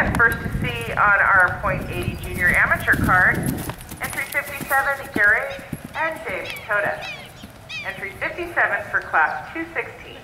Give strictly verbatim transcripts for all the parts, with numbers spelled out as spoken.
and first to see on our point eighty junior amateur card, entry fifty-seven, Guerr eight, and James Tota. Entry fifty-seven for class two sixteen.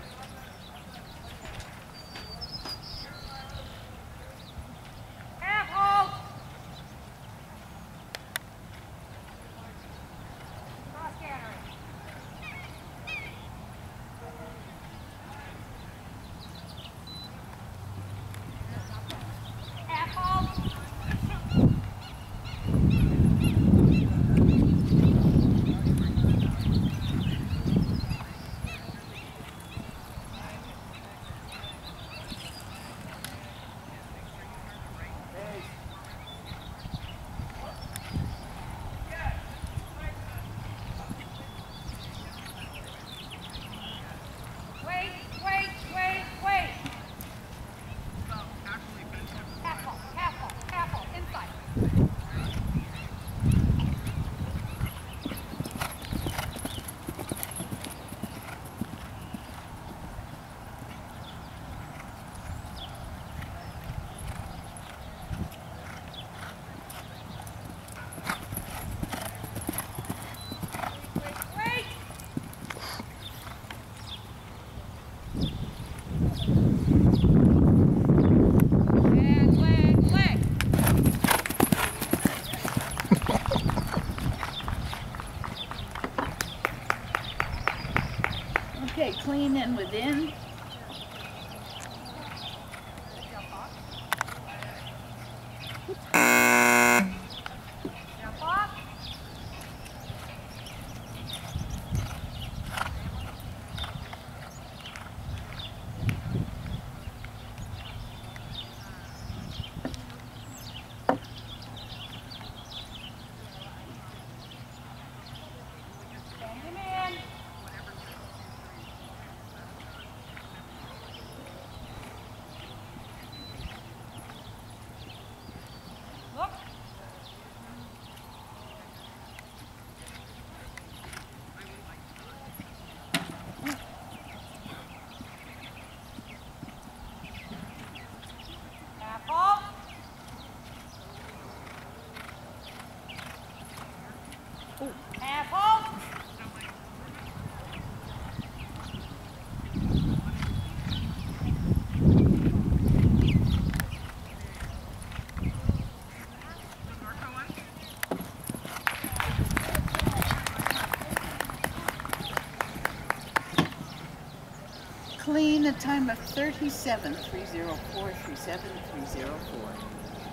Okay, clean in within. Clean, a time of thirty-seven, three oh four, thirty-seven, three oh four.